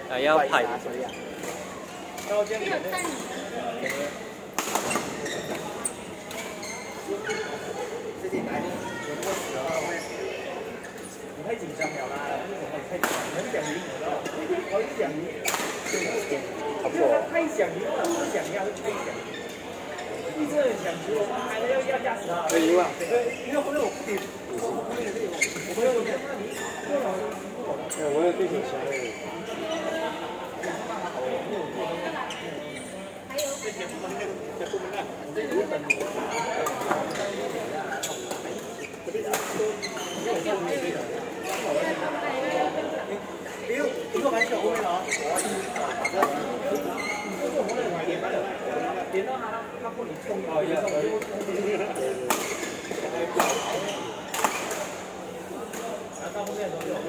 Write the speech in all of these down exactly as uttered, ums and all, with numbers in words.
啊，要拍。 高阶的。自己来，有这个死的话会，你太紧张了啦，为什么太紧张？很想赢，我知道，我一想赢，差不多。太想赢了，不想要就太想赢。一直很想赢，我妈还要要驾驶他。可以吗？对，因为后面我不给，我后面这个，我没有我那你，对，我也对挺强的。还有。这些不能，这不能干，这日本的。你要你個位做好未攞？點到下啦，黑幫你衝落去啊！啊，到後面都有。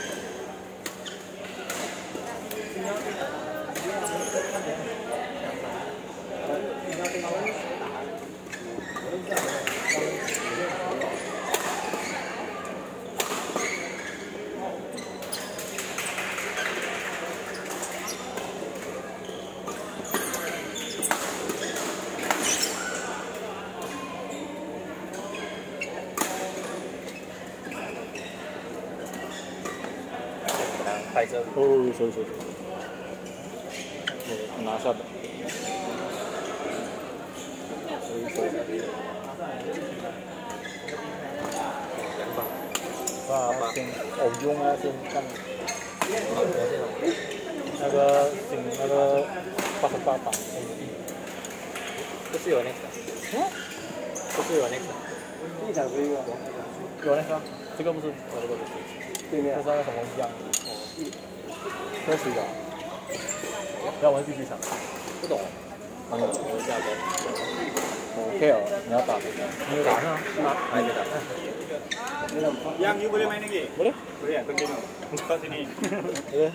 拍摄。哦，收收收。我拿下的。收收。啊，先偶用啊，先看。那个新那个八十八版 A D。不是有那个？嗯？不是有那个？第一场是一个。有那个？这个不是，我这个不是。对面。这是那个什么一样？这是的。要玩继续抢。不懂。嗯，我下钩。OK 哦，你要打这个。你打上？打，还没打。Yang you boleh main lagi? Boleh? Boleh ya, continue. Kau sini. Boleh.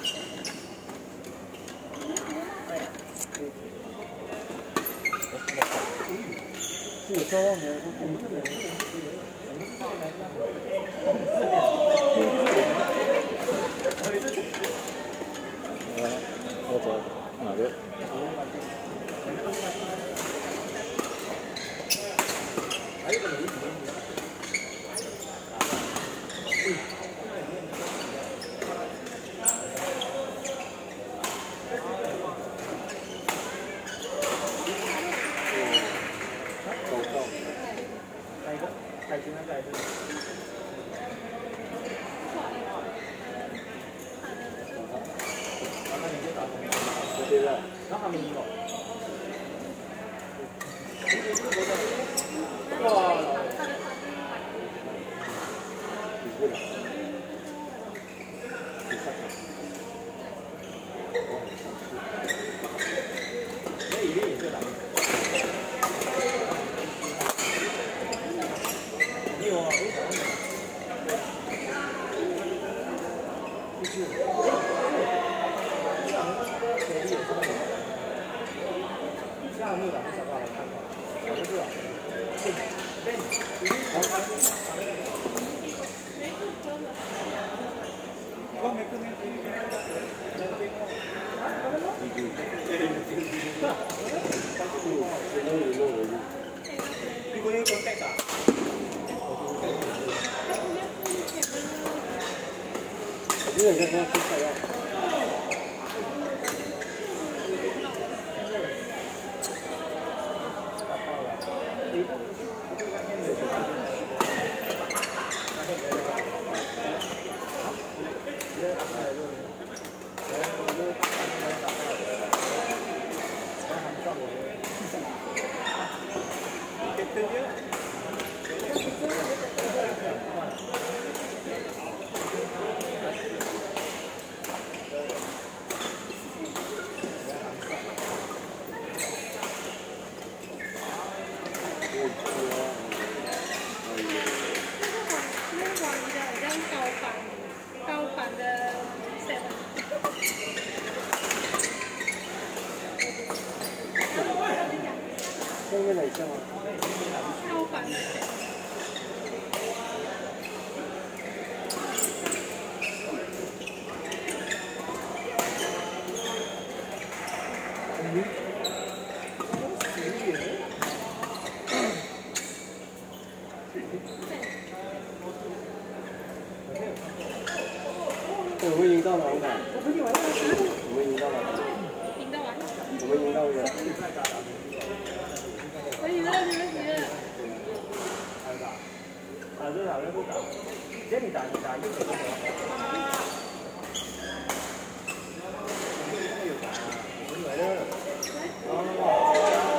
Tôi chờ nào biết. 赢到哪里？我们赢到哪里？我们赢到哪里？ 赢到哪里？ 我们赢到哪里？ 我赢了，你们赢了。 啊，这两个不打，这你打你打一个就行了。有打，我们来了。哦。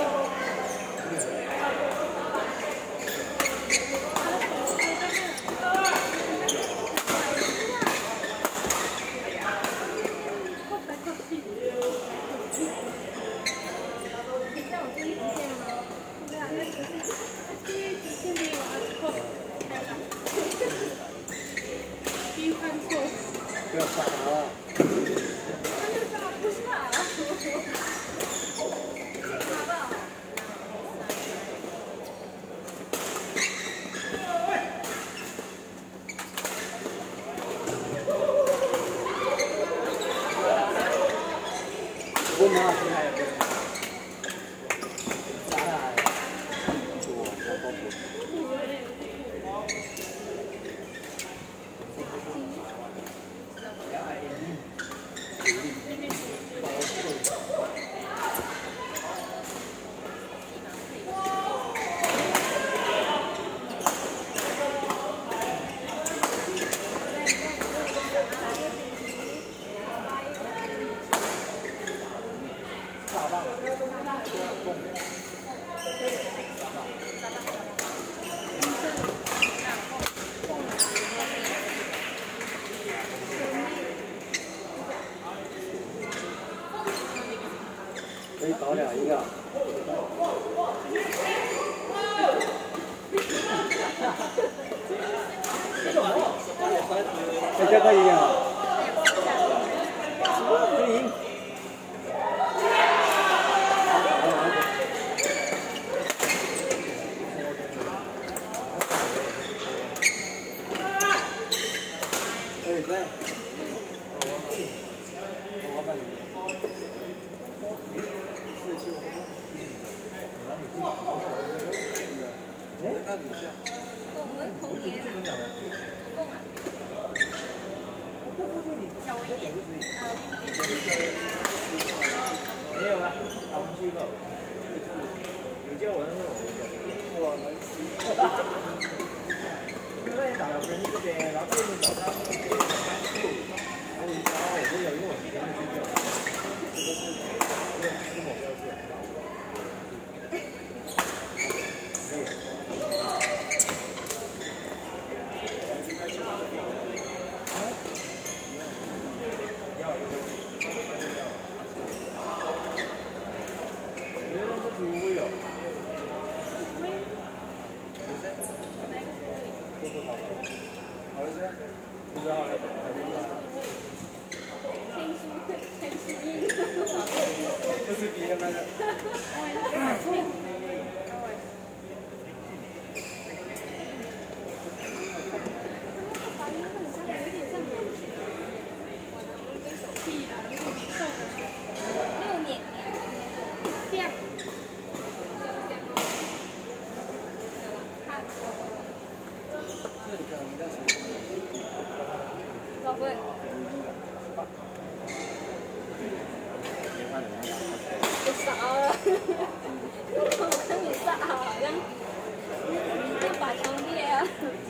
不要傻了。我妈现在。 可以搞两一个。再加个一啊！可以赢。哎，对。我帮你。 我们童年。小一点。 没有啊，我们去过。有叫我那个我们去。因为打了分这边，然后这边找他那个然后你找我这有用我时间去掉。这个是这个是我标志。 这是别的那个。 老贵。我傻了，我看你傻好像一把兄弟啊。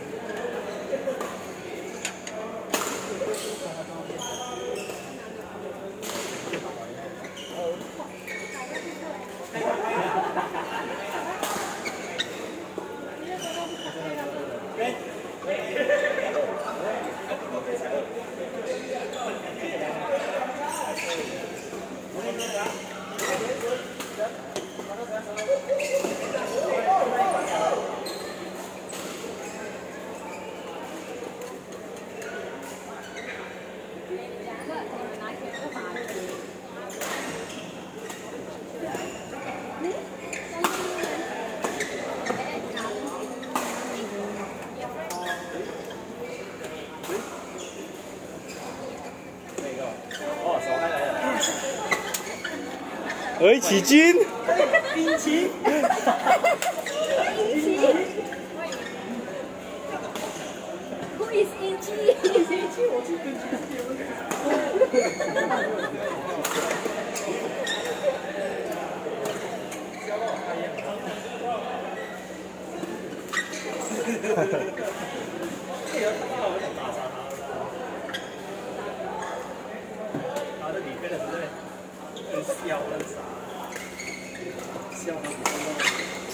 而起军， 冰淇， 冰淇，Who is 冰淇？ 冰淇，我是冰淇。 他的里面的是很笑很傻，笑到不知道。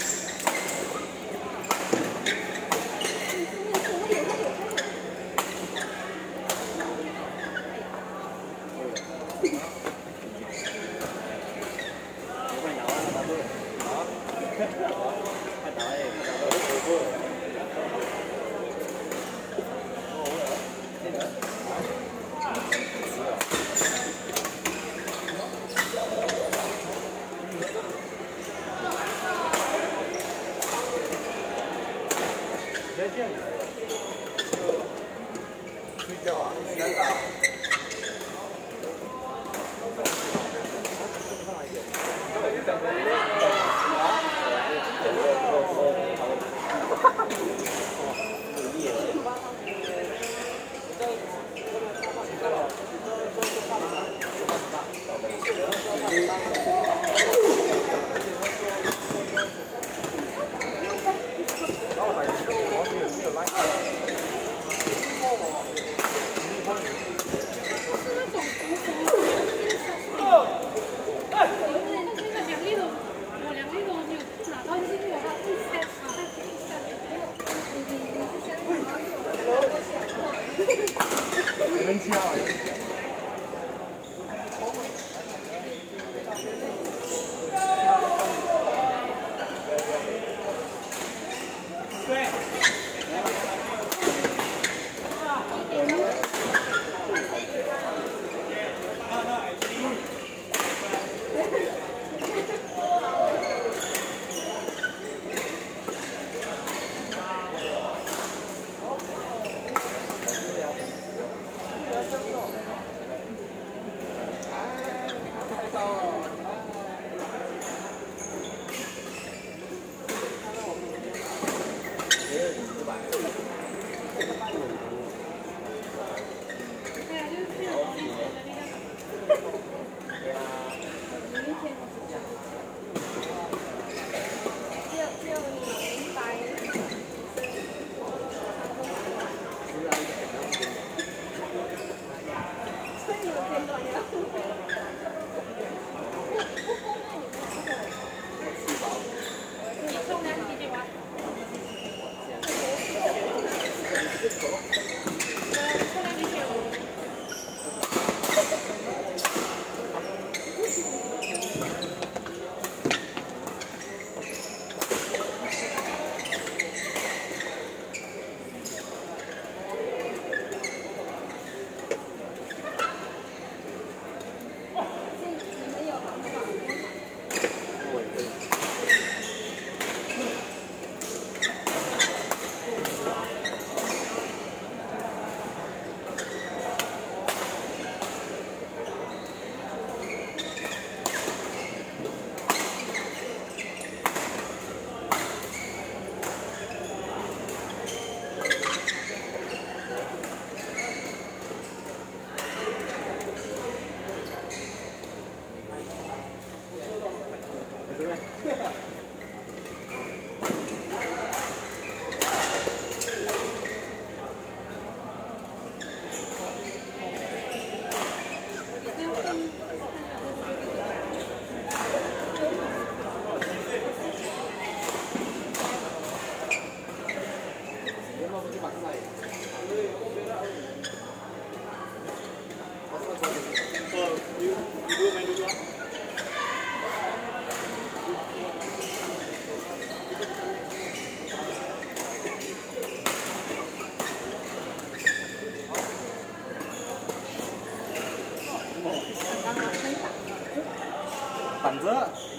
板子。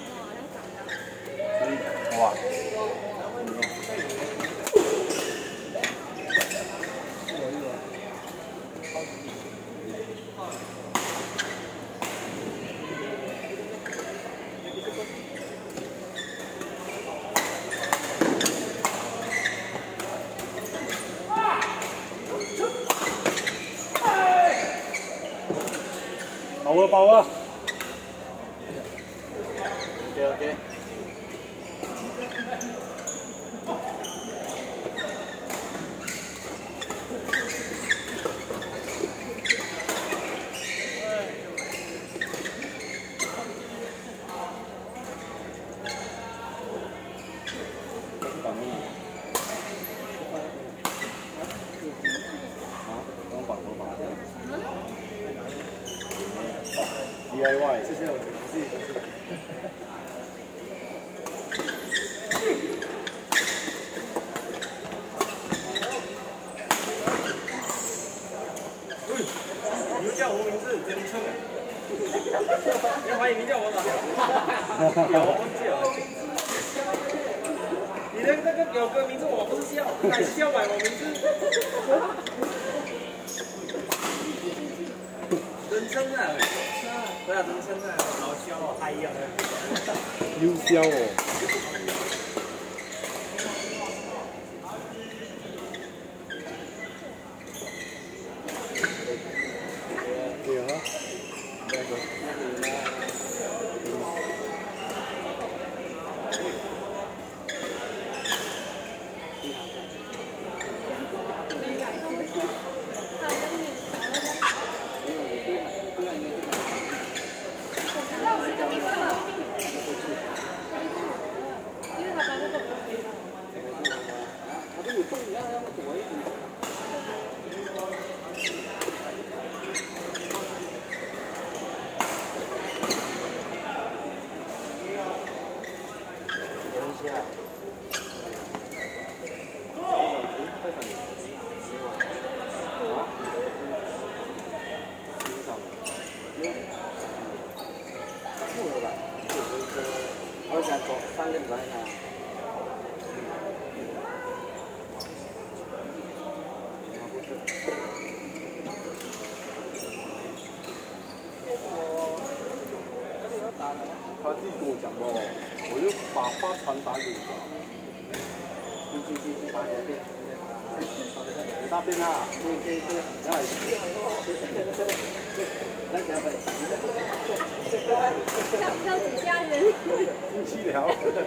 哇。 包啊包啊。OK OK。D I Y， 这些我自己都是。你又叫我名字，真臭！要怀疑你叫我啥？有，我忘记了。你的那个表哥名字我不是笑，还笑买我名字。真称啊！对啊，真称啊，老笑哦，嗨呀！ 又笑哦。对啊。那个。我想做三个人啊。他自己跟我讲哦，我就把话传达给他。去去去去打那边，你那边啊，对对对，然后，那家伙， 跳跳几下人， 夫妻聊。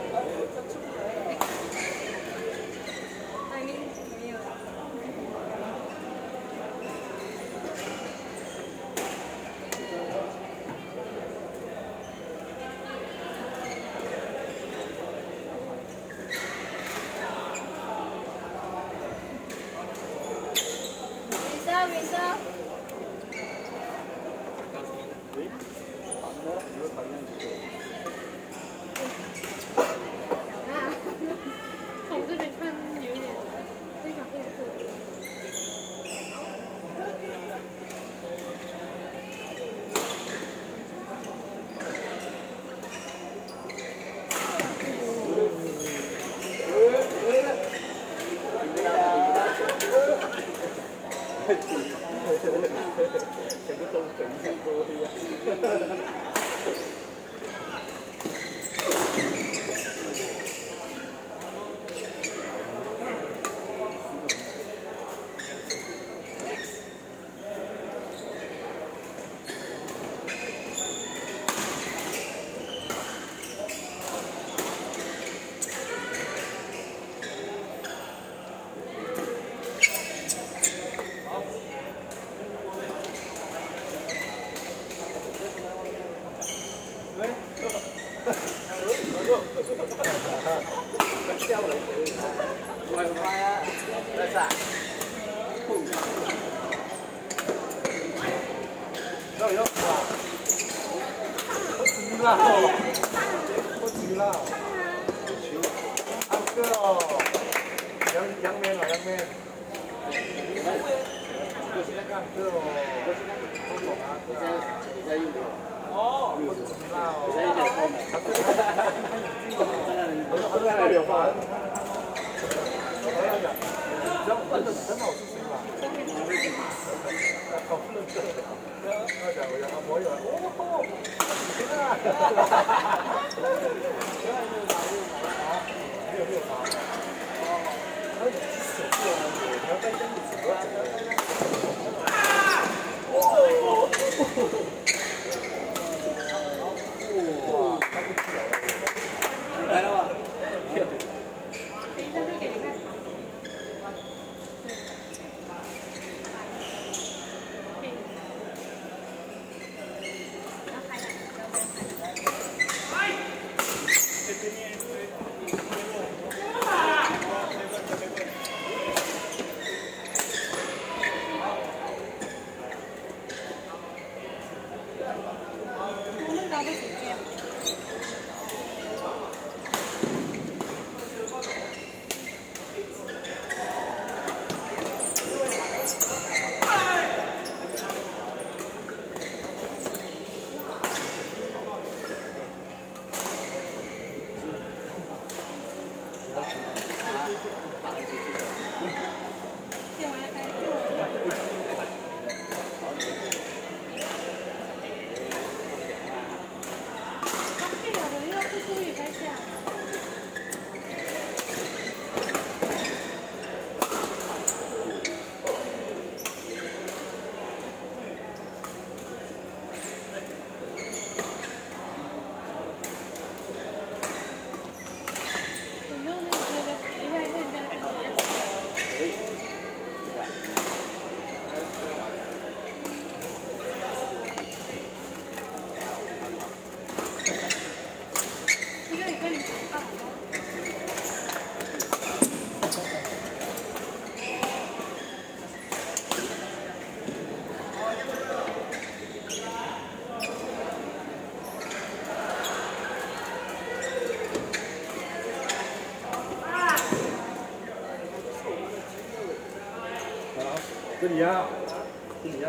还没没有。Rizal, Rizal。从这边看有点非常非常特别。 全部都整一下多一样。有有是吧？不急了，不急了。安哥哦，杨杨面哦，杨面。我现在干哥哦，我懂啊，哥啊。哦，不急了哦。他这个有发。你知道真的真的我是谁吗？好认真。我讲我讲啊，我有哦，天啊！没有没有拿。哦，手过来的，你要带这样子。哦。 到不行这样。 这里呀，这里呀。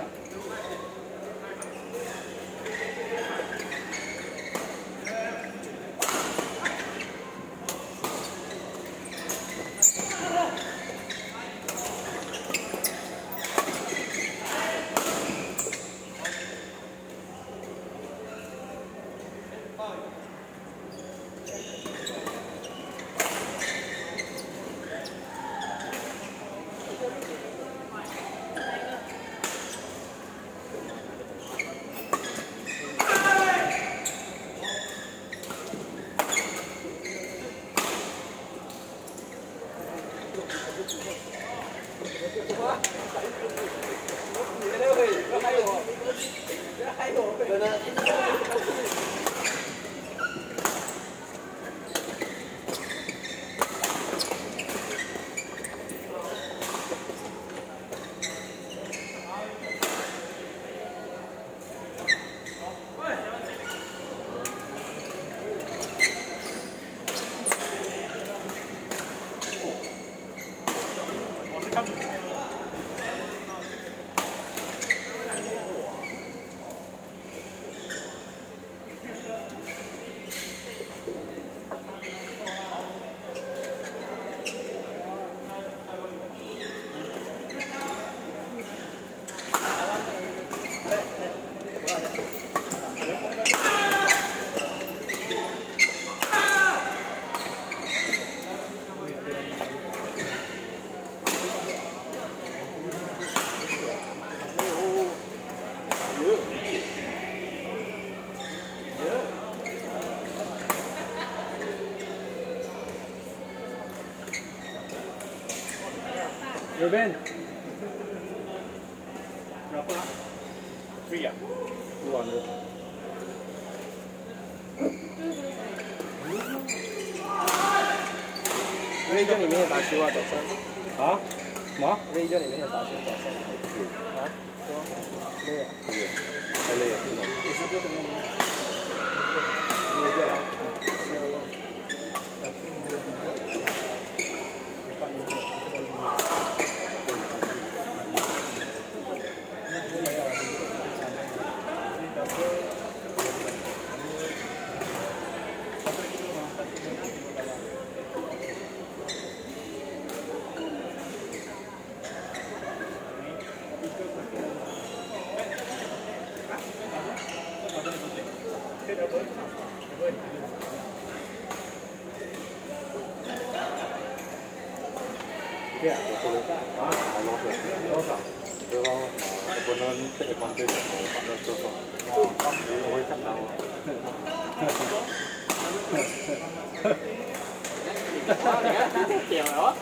右边。Berapa? Free ya? Dua ratus.瑞这里面有打球啊，早上。啊？什么？瑞这里面有打球，早上。啊？累啊？对，太累了，真的。你是做什么？你也这样。对啊，我说的啊，好老师，多少？对吧？不能这个方对的，反正多少？我会看到。你看，这屌了！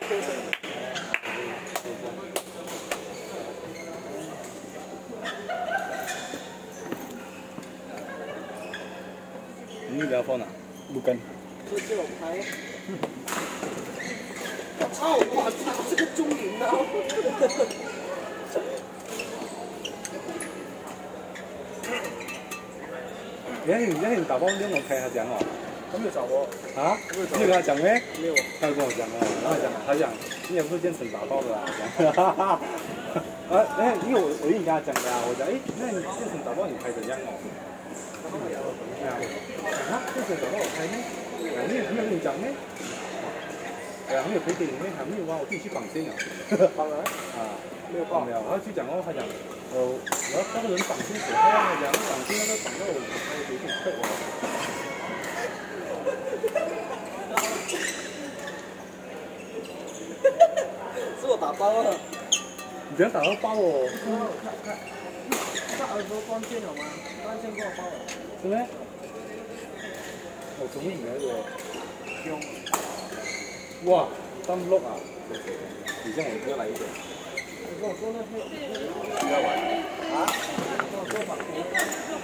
你聊放哪？Bukan。这是我拍。操！我操！这个中领啊！ 你你你打包没有开他讲哦？ 他没有找我啊？你有跟他讲没？ 没有。 他有跟我讲哦，然后讲他讲你也不是建成打包的啊，讲哈哈哈。啊，哎，因为我我已经跟他讲的啊，我讲哎，那你建成打包你开怎样哦？啊，建成打包我开呢？啊，你有没有跟你讲呢？哎呀，没有赔给你们，还没有啊，我自己去绑线了。 绑了？ 啊， 没有绑。 没有，然后去讲哦，他讲，呃，我要叫个人绑清楚，他讲绑清那个绑到我，我有点快了。 是我打包了。 你不要打到包哦。 看看，他耳朵关键了吗？关键给我包了。 是咩？我怎么唔喺度？哇，三碌啊！以前我哥来一点。 你跟我说那是。 不要玩。 啊？跟我说绑鞋。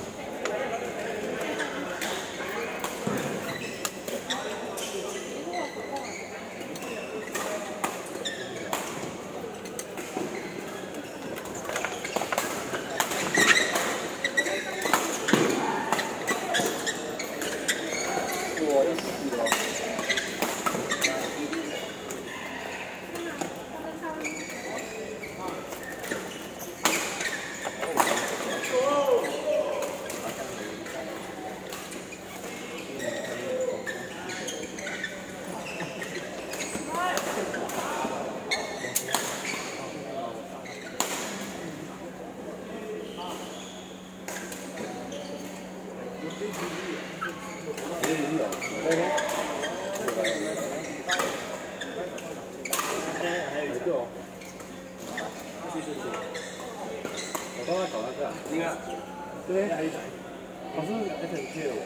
我刚刚找那个，你看， 对，我是 S M K 的。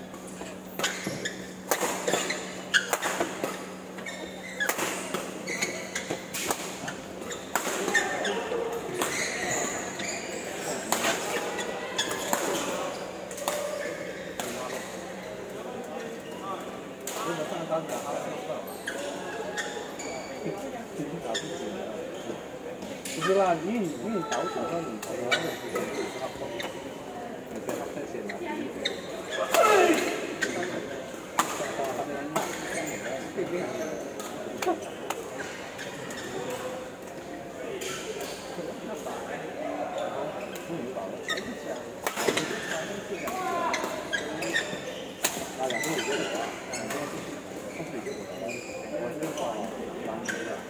不是啦，因为你因为你导手上你从那个时间就差不多，你在在先拿。啊，两千五就好，两千五就给我，我这个话蛮没的。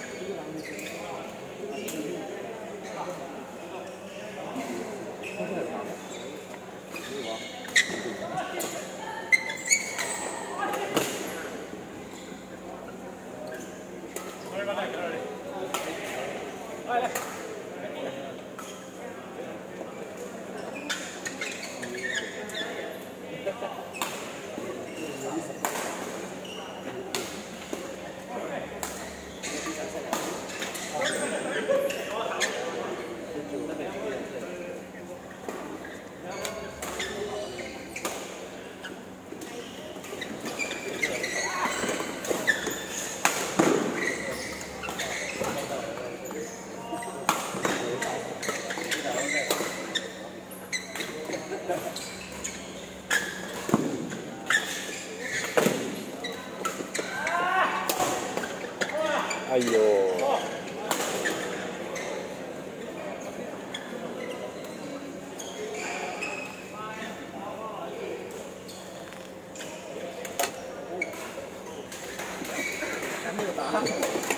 哎呦！ 还没有答案。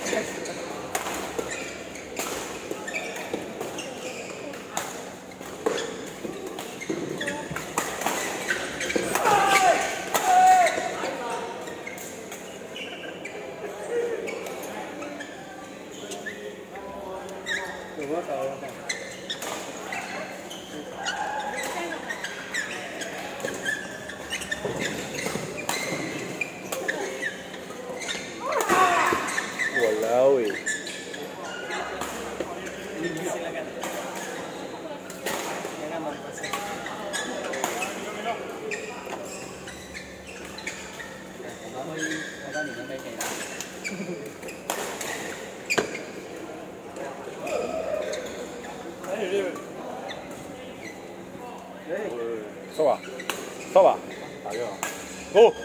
有没有找到？我来喂。 我到你们没给了。 是吧？ 刷吧，打个。哦。